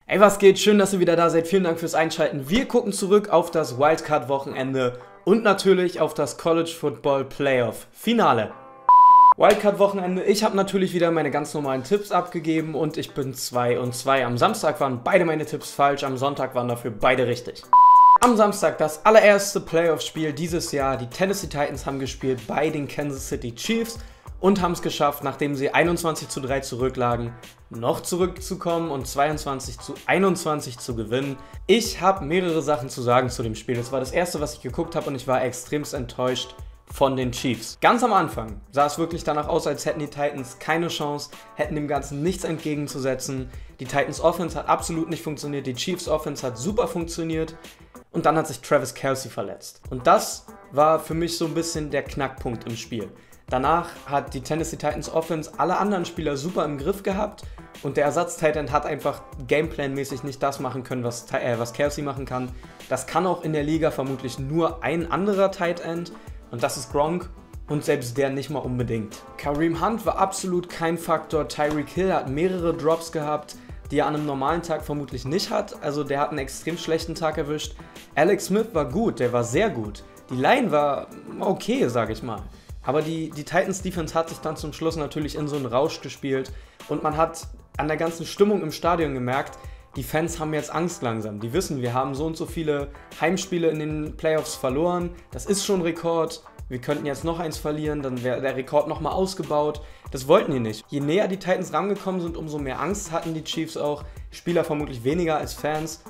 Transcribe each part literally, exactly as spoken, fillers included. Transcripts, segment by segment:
Ey, was geht? Schön, dass ihr wieder da seid. Vielen Dank fürs Einschalten. Wir gucken zurück auf das Wildcard-Wochenende und natürlich auf das College Football Playoff Finale. Wildcard-Wochenende. Ich habe natürlich wieder meine ganz normalen Tipps abgegeben und ich bin zwei und zwei. Am Samstag waren beide meine Tipps falsch, am Sonntag waren dafür beide richtig. Am Samstag das allererste Playoff-Spiel dieses Jahr. Die Tennessee Titans haben gespielt bei den Kansas City Chiefs und haben es geschafft, nachdem sie einundzwanzig zu drei zurücklagen, noch zurückzukommen und zweiundzwanzig zu einundzwanzig zu gewinnen. Ich habe mehrere Sachen zu sagen zu dem Spiel. Das war das erste, was ich geguckt habe und ich war extremst enttäuscht von den Chiefs. Ganz am Anfang sah es wirklich danach aus, als hätten die Titans keine Chance, hätten dem Ganzen nichts entgegenzusetzen. Die Titans Offense hat absolut nicht funktioniert, die Chiefs Offense hat super funktioniert und dann hat sich Travis Kelce verletzt. Und das war für mich so ein bisschen der Knackpunkt im Spiel. Danach hat die Tennessee Titans Offense alle anderen Spieler super im Griff gehabt und der Ersatz-Tight End hat einfach Gameplan-mäßig nicht das machen können, was, äh, was Kelce machen kann. Das kann auch in der Liga vermutlich nur ein anderer Tight End und das ist Gronk und selbst der nicht mal unbedingt. Kareem Hunt war absolut kein Faktor, Tyreek Hill hat mehrere Drops gehabt, die er an einem normalen Tag vermutlich nicht hat, also der hat einen extrem schlechten Tag erwischt. Alex Smith war gut, der war sehr gut. Die Line war okay, sag ich mal. Aber die, die Titans-Defense hat sich dann zum Schluss natürlich in so einen Rausch gespielt und man hat an der ganzen Stimmung im Stadion gemerkt, die Fans haben jetzt Angst langsam. Die wissen, wir haben so und so viele Heimspiele in den Playoffs verloren, das ist schon Rekord, wir könnten jetzt noch eins verlieren, dann wäre der Rekord nochmal ausgebaut. Das wollten die nicht. Je näher die Titans rangekommen sind, umso mehr Angst hatten die Chiefs auch, Spieler vermutlich weniger als Fans.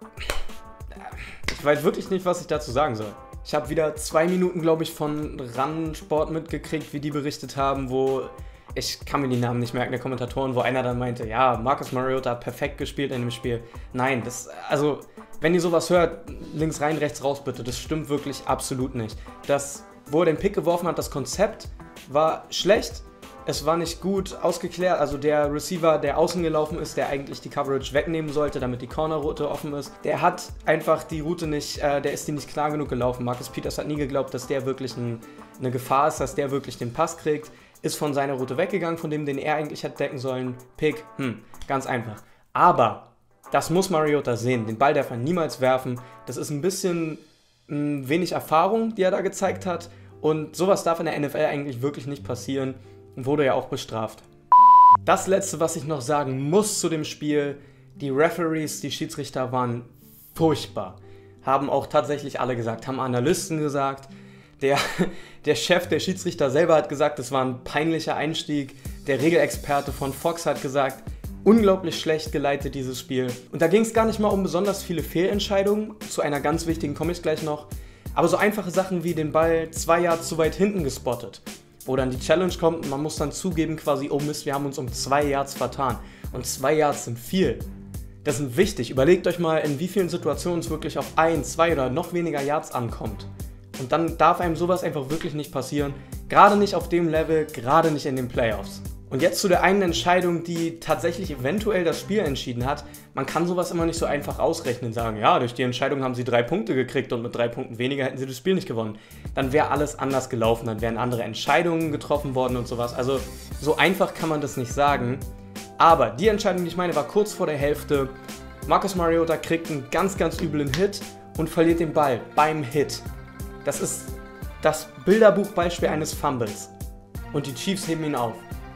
Ich weiß wirklich nicht, was ich dazu sagen soll. Ich habe wieder zwei Minuten, glaube ich, von Run Sport mitgekriegt, wie die berichtet haben, wo, ich kann mir die Namen nicht merken, der Kommentatoren, wo einer dann meinte, ja, Marcus Mariota hat perfekt gespielt in dem Spiel. Nein, das, also, wenn ihr sowas hört, links rein, rechts raus bitte, das stimmt wirklich absolut nicht. Das, wo er den Pick geworfen hat, das Konzept war schlecht. Es war nicht gut ausgeklärt, also der Receiver, der außen gelaufen ist, der eigentlich die Coverage wegnehmen sollte, damit die Corner-Route offen ist, der hat einfach die Route nicht, äh, der ist die nicht klar genug gelaufen. Marcus Peters hat nie geglaubt, dass der wirklich ein, eine Gefahr ist, dass der wirklich den Pass kriegt, ist von seiner Route weggegangen, von dem, den er eigentlich hätte decken sollen. Pick, hm, ganz einfach. Aber das muss Mariota sehen, den Ball darf er niemals werfen. Das ist ein bisschen mh, wenig Erfahrung, die er da gezeigt hat und sowas darf in der N F L eigentlich wirklich nicht passieren. Wurde ja auch bestraft. Das letzte, was ich noch sagen muss zu dem Spiel, die Referees, die Schiedsrichter waren furchtbar. Haben auch tatsächlich alle gesagt, haben Analysten gesagt. Der, der Chef der Schiedsrichter selber hat gesagt, es war ein peinlicher Einstieg. Der Regelexperte von Fox hat gesagt, unglaublich schlecht geleitet dieses Spiel. Und da ging es gar nicht mal um besonders viele Fehlentscheidungen. Zu einer ganz wichtigen komme ich gleich noch. Aber so einfache Sachen wie den Ball zwei Yards zu weit hinten gespottet. Wo dann die Challenge kommt und man muss dann zugeben quasi, oh Mist, wir haben uns um zwei Yards vertan. Und zwei Yards sind viel. Das sind wichtig. Überlegt euch mal, in wie vielen Situationen es wirklich auf ein, zwei oder noch weniger Yards ankommt. Und dann darf einem sowas einfach wirklich nicht passieren. Gerade nicht auf dem Level, gerade nicht in den Playoffs. Und jetzt zu der einen Entscheidung, die tatsächlich eventuell das Spiel entschieden hat. Man kann sowas immer nicht so einfach ausrechnen und sagen, ja, durch die Entscheidung haben sie drei Punkte gekriegt und mit drei Punkten weniger hätten sie das Spiel nicht gewonnen. Dann wäre alles anders gelaufen, dann wären andere Entscheidungen getroffen worden und sowas. Also so einfach kann man das nicht sagen. Aber die Entscheidung, die ich meine, war kurz vor der Hälfte. Marcus Mariota kriegt einen ganz, ganz üblen Hit und verliert den Ball beim Hit. Das ist das Bilderbuchbeispiel eines Fumbles. Und die Chiefs heben ihn auf.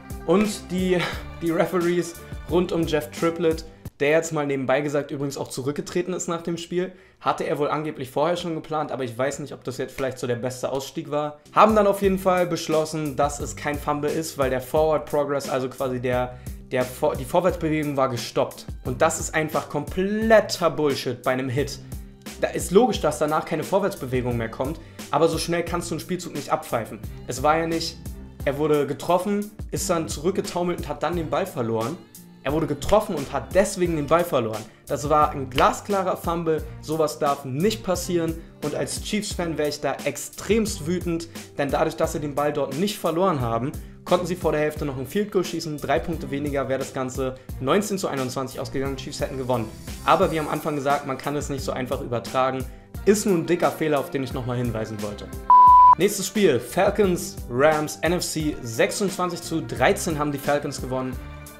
Und die, die Referees rund um Jeff Triplett, der jetzt mal nebenbei gesagt übrigens auch zurückgetreten ist nach dem Spiel, hatte er wohl angeblich vorher schon geplant, aber ich weiß nicht, ob das jetzt vielleicht so der beste Ausstieg war, haben dann auf jeden Fall beschlossen, dass es kein Fumble ist, weil der Forward Progress, also quasi der, der, die Vorwärtsbewegung war gestoppt. Und das ist einfach kompletter Bullshit bei einem Hit. Da ist logisch, dass danach keine Vorwärtsbewegung mehr kommt, aber so schnell kannst du einen Spielzug nicht abpfeifen. Es war ja nicht... Er wurde getroffen, ist dann zurückgetaumelt und hat dann den Ball verloren. Er wurde getroffen und hat deswegen den Ball verloren. Das war ein glasklarer Fumble, sowas darf nicht passieren. Und als Chiefs-Fan wäre ich da extremst wütend, denn dadurch, dass sie den Ball dort nicht verloren haben, konnten sie vor der Hälfte noch ein Field Goal schießen. Drei Punkte weniger wäre das Ganze neunzehn zu einundzwanzig ausgegangen, Chiefs hätten gewonnen. Aber wie am Anfang gesagt, man kann es nicht so einfach übertragen. Ist nun ein dicker Fehler, auf den ich nochmal hinweisen wollte. Nächstes Spiel, Falcons, Rams, N F C, sechsundzwanzig zu dreizehn haben die Falcons gewonnen.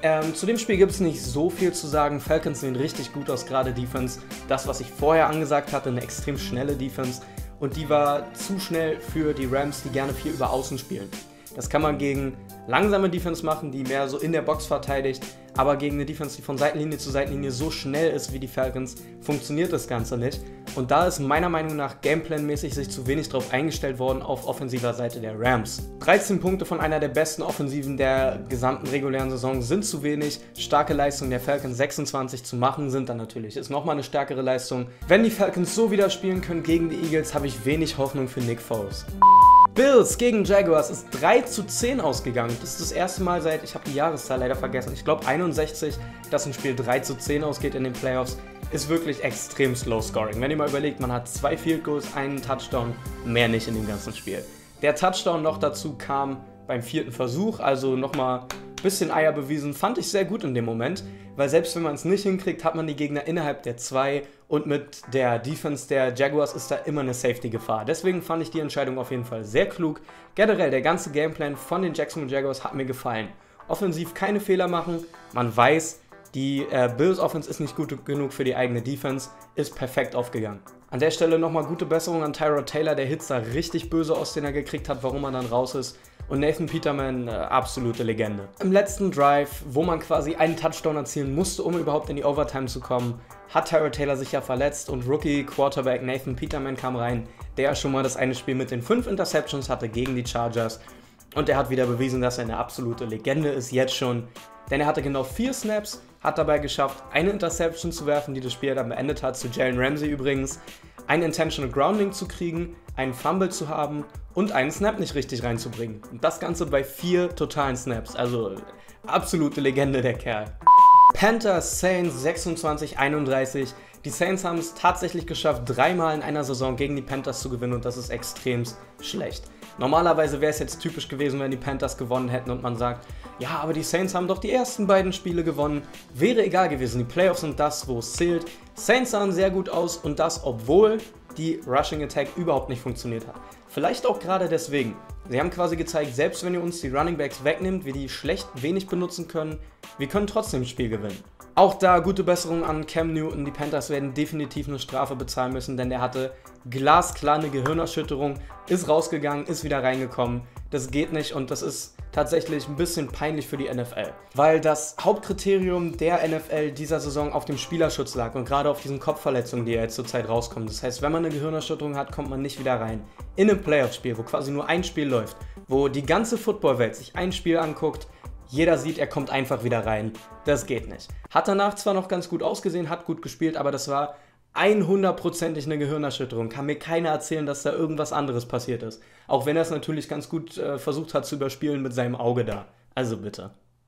Ähm, zu dem Spiel gibt es nicht so viel zu sagen. Falcons sehen richtig gut aus, gerade Defense. Das, was ich vorher angesagt hatte, eine extrem schnelle Defense. Und die war zu schnell für die Rams, die gerne viel über Außen spielen. Das kann man gegen langsame Defense machen, die mehr so in der Box verteidigt. Aber gegen eine Defense, die von Seitenlinie zu Seitenlinie so schnell ist wie die Falcons, funktioniert das Ganze nicht. Und da ist meiner Meinung nach gameplanmäßig sich zu wenig drauf eingestellt worden auf offensiver Seite der Rams. dreizehn Punkte von einer der besten Offensiven der gesamten regulären Saison sind zu wenig. Starke Leistung der Falcons, sechsundzwanzig zu machen, sind dann natürlich. Ist nochmal eine stärkere Leistung. Wenn die Falcons so wieder spielen können gegen die Eagles, habe ich wenig Hoffnung für Nick Foles. Bills gegen Jaguars ist drei zu zehn ausgegangen. Das ist das erste Mal seit, ich habe die Jahreszahl leider vergessen, ich glaube einundsechzig, dass ein Spiel drei zu zehn ausgeht in den Playoffs. Ist wirklich extrem slow scoring. Wenn ihr mal überlegt, man hat zwei Field Goals, einen Touchdown, mehr nicht in dem ganzen Spiel. Der Touchdown noch dazu kam beim vierten Versuch, also nochmal ein bisschen Eier bewiesen, fand ich sehr gut in dem Moment, weil selbst wenn man es nicht hinkriegt, hat man die Gegner innerhalb der zwei und mit der Defense der Jaguars ist da immer eine Safety-Gefahr. Deswegen fand ich die Entscheidung auf jeden Fall sehr klug. Generell, der ganze Gameplan von den Jacksonville Jaguars hat mir gefallen. Offensiv keine Fehler machen, man weiß, die äh, Bills Offense ist nicht gut genug für die eigene Defense, ist perfekt aufgegangen. An der Stelle nochmal gute Besserung an Tyrod Taylor, der Hit sah richtig böse aus, den er gekriegt hat, warum er dann raus ist. Und Nathan Peterman, äh, absolute Legende. Im letzten Drive, wo man quasi einen Touchdown erzielen musste, um überhaupt in die Overtime zu kommen, hat Tyrod Taylor sich ja verletzt und Rookie-Quarterback Nathan Peterman kam rein, der schon mal das eine Spiel mit den fünf Interceptions hatte gegen die Chargers. Und er hat wieder bewiesen, dass er eine absolute Legende ist, jetzt schon. Denn er hatte genau vier Snaps, hat dabei geschafft, eine Interception zu werfen, die das Spiel dann beendet hat, zu Jalen Ramsey übrigens, ein Intentional Grounding zu kriegen, einen Fumble zu haben und einen Snap nicht richtig reinzubringen. Und das Ganze bei vier totalen Snaps, also absolute Legende der Kerl. Panthers Saints sechsundzwanzig einunddreißig. Die Saints haben es tatsächlich geschafft, dreimal in einer Saison gegen die Panthers zu gewinnen und das ist extrem schlecht. Normalerweise wäre es jetzt typisch gewesen, wenn die Panthers gewonnen hätten und man sagt, ja, aber die Saints haben doch die ersten beiden Spiele gewonnen. Wäre egal gewesen, die Playoffs sind das, wo es zählt. Saints sahen sehr gut aus und das, obwohl die Rushing Attack überhaupt nicht funktioniert hat. Vielleicht auch gerade deswegen. Sie haben quasi gezeigt, selbst wenn ihr uns die Running Backs wegnimmt, wir die schlecht wenig benutzen können, wir können trotzdem das Spiel gewinnen. Auch da gute Besserung an Cam Newton. Die Panthers werden definitiv eine Strafe bezahlen müssen, denn der hatte glasklar eine Gehirnerschütterung, ist rausgegangen, ist wieder reingekommen. Das geht nicht und das ist tatsächlich ein bisschen peinlich für die N F L. Weil das Hauptkriterium der N F L dieser Saison auf dem Spielerschutz lag und gerade auf diesen Kopfverletzungen, die ja jetzt zurzeit rauskommen. Das heißt, wenn man eine Gehirnerschütterung hat, kommt man nicht wieder rein. In einem Playoff-Spiel, wo quasi nur ein Spiel läuft, wo die ganze Footballwelt sich ein Spiel anguckt, jeder sieht, er kommt einfach wieder rein. Das geht nicht. Hat danach zwar noch ganz gut ausgesehen, hat gut gespielt, aber das war hundertprozentig eine Gehirnerschütterung. Kann mir keiner erzählen, dass da irgendwas anderes passiert ist. Auch wenn er es natürlich ganz gut äh, versucht hat zu überspielen mit seinem Auge da. Also bitte.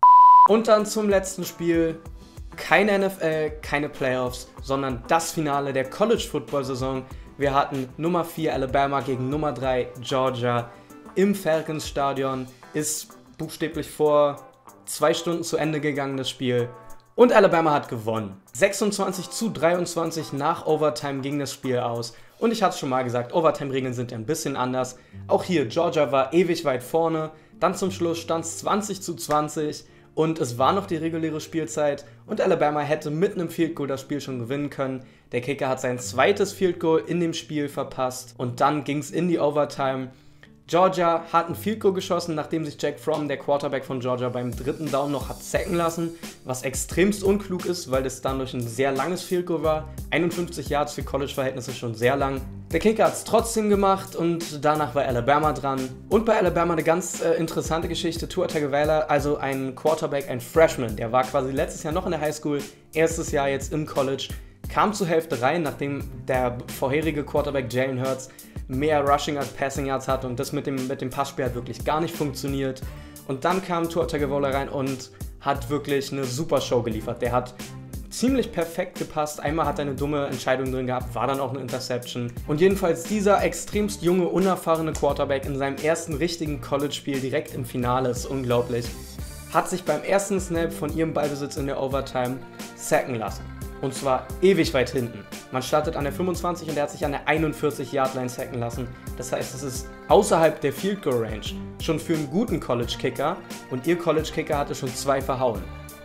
Und dann zum letzten Spiel. Keine N F L, keine Playoffs, sondern das Finale der College-Football-Saison. Wir hatten Nummer vier Alabama gegen Nummer drei Georgia im Falcons-Stadion. Ist buchstäblich vor zwei Stunden zu Ende gegangen, das Spiel. Und Alabama hat gewonnen. sechsundzwanzig zu dreiundzwanzig nach Overtime ging das Spiel aus. Und ich hatte es schon mal gesagt, Overtime-Regeln sind ja ein bisschen anders. Auch hier, Georgia war ewig weit vorne. Dann zum Schluss stand es zwanzig zu zwanzig. Und es war noch die reguläre Spielzeit. Und Alabama hätte mit einem Field Goal das Spiel schon gewinnen können. Der Kicker hat sein zweites Field Goal in dem Spiel verpasst. Und dann ging es in die Overtime. Georgia hat ein Field Goal geschossen, nachdem sich Jack Fromm, der Quarterback von Georgia, beim dritten Down noch hat sacken lassen, was extremst unklug ist, weil das dann durch ein sehr langes Field Goal war. einundfünfzig Yards für College-Verhältnisse schon sehr lang. Der Kicker hat es trotzdem gemacht und danach war Alabama dran. Und bei Alabama eine ganz äh, interessante Geschichte. Tua Tagovailoa, also ein Quarterback, ein Freshman, der war quasi letztes Jahr noch in der Highschool, erstes Jahr jetzt im College, kam zur Hälfte rein, nachdem der vorherige Quarterback Jalen Hurts mehr Rushing als Passing Yards hat und das mit dem, mit dem Passspiel hat wirklich gar nicht funktioniert. Und dann kam Tua Tagovailoa rein und hat wirklich eine super Show geliefert. Der hat ziemlich perfekt gepasst. Einmal hat er eine dumme Entscheidung drin gehabt, war dann auch eine Interception. Und jedenfalls dieser extremst junge, unerfahrene Quarterback in seinem ersten richtigen College-Spiel direkt im Finale, ist unglaublich, hat sich beim ersten Snap von ihrem Ballbesitz in der Overtime sacken lassen. Und zwar ewig weit hinten. Man startet an der fünfundzwanzig und er hat sich an der einundvierzig Yard Line sacken lassen. Das heißt, es ist außerhalb der Field Goal Range. Schon für einen guten College-Kicker. Und ihr College-Kicker hatte schon zwei verhauen.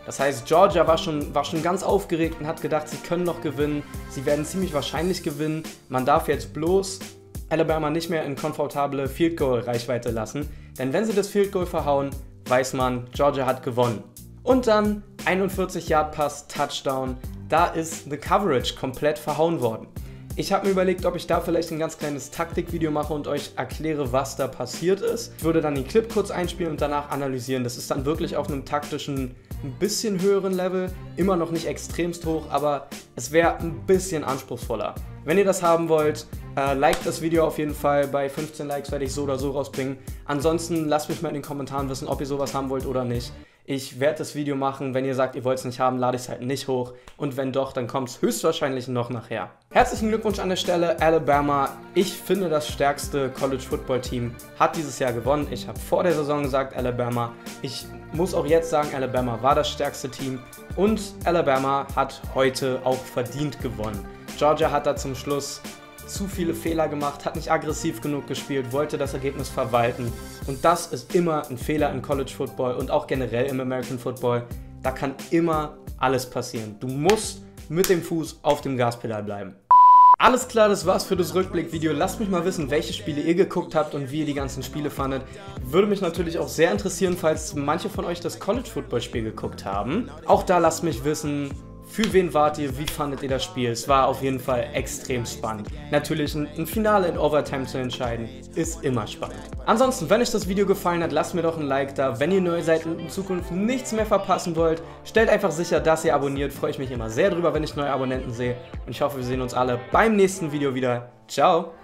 Das heißt, Georgia war schon, war schon ganz aufgeregt und hat gedacht, sie können noch gewinnen. Sie werden ziemlich wahrscheinlich gewinnen. Man darf jetzt bloß Alabama nicht mehr in komfortable Field Goal Reichweite lassen. Denn wenn sie das Field Goal verhauen, weiß man, Georgia hat gewonnen. Und dann einundvierzig Yard Pass, Touchdown. Da ist the Coverage komplett verhauen worden. Ich habe mir überlegt, ob ich da vielleicht ein ganz kleines Taktikvideo mache und euch erkläre, was da passiert ist. Ich würde dann den Clip kurz einspielen und danach analysieren. Das ist dann wirklich auf einem taktischen, ein bisschen höheren Level. Immer noch nicht extremst hoch, aber es wäre ein bisschen anspruchsvoller. Wenn ihr das haben wollt, äh, liked das Video auf jeden Fall. Bei fünfzehn Likes werde ich so oder so rausbringen. Ansonsten lasst mich mal in den Kommentaren wissen, ob ihr sowas haben wollt oder nicht. Ich werde das Video machen. Wenn ihr sagt, ihr wollt es nicht haben, lade ich es halt nicht hoch. Und wenn doch, dann kommt es höchstwahrscheinlich noch nachher. Herzlichen Glückwunsch an der Stelle, Alabama. Ich finde, das stärkste College-Football-Team hat dieses Jahr gewonnen. Ich habe vor der Saison gesagt, Alabama. Ich muss auch jetzt sagen, Alabama war das stärkste Team. Und Alabama hat heute auch verdient gewonnen. Georgia hat da zum Schluss zu viele Fehler gemacht, hat nicht aggressiv genug gespielt, wollte das Ergebnis verwalten. Und das ist immer ein Fehler im College Football und auch generell im American Football. Da kann immer alles passieren. Du musst mit dem Fuß auf dem Gaspedal bleiben. Alles klar, das war's für das Rückblickvideo. Lasst mich mal wissen, welche Spiele ihr geguckt habt und wie ihr die ganzen Spiele fandet. Würde mich natürlich auch sehr interessieren, falls manche von euch das College Football Spiel geguckt haben. Auch da lasst mich wissen, für wen wart ihr, wie fandet ihr das Spiel? Es war auf jeden Fall extrem spannend. Natürlich ein, ein Finale in Overtime zu entscheiden, ist immer spannend. Ansonsten, wenn euch das Video gefallen hat, lasst mir doch ein Like da. Wenn ihr neu seid und in Zukunft nichts mehr verpassen wollt, stellt einfach sicher, dass ihr abonniert. Freue ich mich immer sehr drüber, wenn ich neue Abonnenten sehe. Und ich hoffe, wir sehen uns alle beim nächsten Video wieder. Ciao!